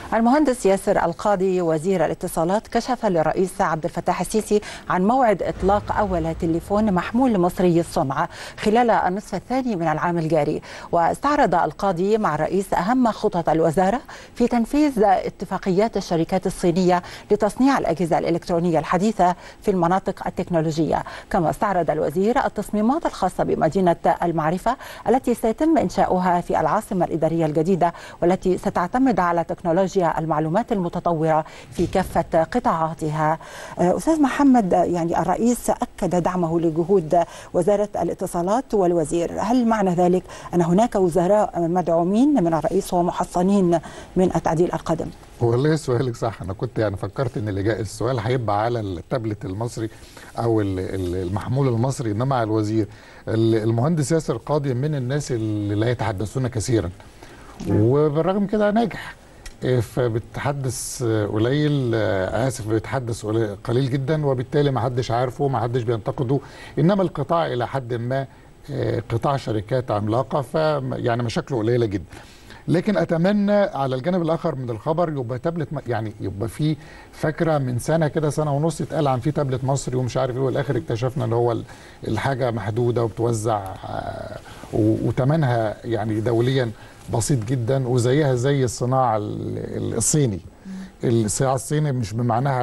المهندس ياسر القاضي وزير الاتصالات كشف للرئيس عبد الفتاح السيسي عن موعد إطلاق أول تليفون محمول مصري الصنع خلال النصف الثاني من العام الجاري. واستعرض القاضي مع الرئيس أهم خطط الوزارة في تنفيذ اتفاقيات الشركات الصينية لتصنيع الأجهزة الإلكترونية الحديثة في المناطق التكنولوجية. كما استعرض الوزير التصميمات الخاصة بمدينة المعرفة التي سيتم إنشاؤها في العاصمة الإدارية الجديدة، والتي ستعتمد على تكنولوجيا المعلومات المتطورة في كافة قطاعاتها. أستاذ محمد، يعني الرئيس أكد دعمه لجهود وزارة الاتصالات والوزير، هل معنى ذلك أن هناك وزراء مدعومين من الرئيس ومحصنين من التعديل القادم؟ والله سؤالك صح. أنا كنت فكرت إن السؤال هيبقى على التابلت المصري أو المحمول المصري، إنما على الوزير. المهندس ياسر القاضي من الناس اللي لا يتحدثون كثيرا، وبالرغم كده ناجح. فبتحدث قليل، بيتحدث قليل جدا، وبالتالي ما حدش عارفه وما حدش بينتقده. انما القطاع الى حد ما قطاع شركات عملاقه، فيعني مشاكله قليله جدا. لكن اتمنى على الجانب الاخر من الخبر يبقى تابلت، يعني يبقى في فكره من سنه كده، سنه ونص، اتقال عن في تابلت مصري ومش عارف ايه، والاخر اكتشفنا ان هو الحاجه محدوده وبتوزع وثمنها يعني دوليا بسيط جدا، وزيها زي الصناعه الصيني. الصناعه الصيني مش بمعناها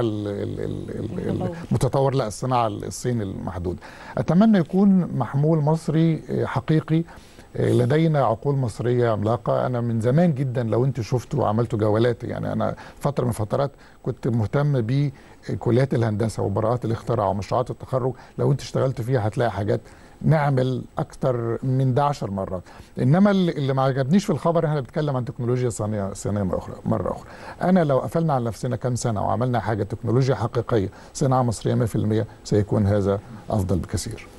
المتطور، لا، الصناعه الصيني المحدوده. اتمنى يكون محمول مصري حقيقي. لدينا عقول مصريه عملاقه. انا من زمان جدا، لو انت شفتوا وعملتوا جولات، يعني انا فتره من فترات كنت مهتم بكليات الهندسه وبراءات الاختراع ومشروعات التخرج. لو انت اشتغلت فيها هتلاقي حاجات نعمل اكتر من ده 10 مرات. انما اللي ما عجبنيش في الخبر، احنا بنتكلم عن تكنولوجيا صينيه مره اخرى. انا لو قفلنا على نفسنا كام سنه وعملنا حاجه تكنولوجيا حقيقيه، صناعه مصريه 100%، سيكون هذا افضل بكثير.